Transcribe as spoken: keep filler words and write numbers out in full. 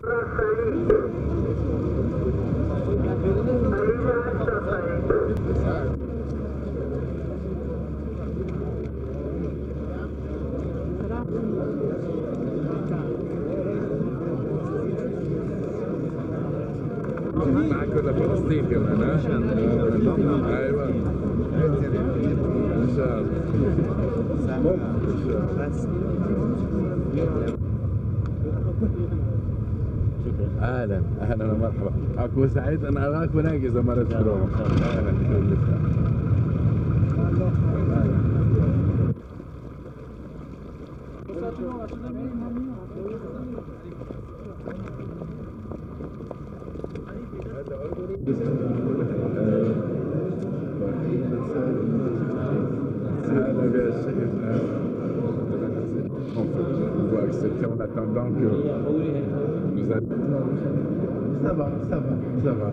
معك ولا فلسطين كمان ها؟ ايوه ان شاء الله اهلا اهلا ومرحبا اكو سعيد انا اراك وناقي اذا مرت شلون اهلا en attendant que nous attendons. Ça va, ça va, ça va.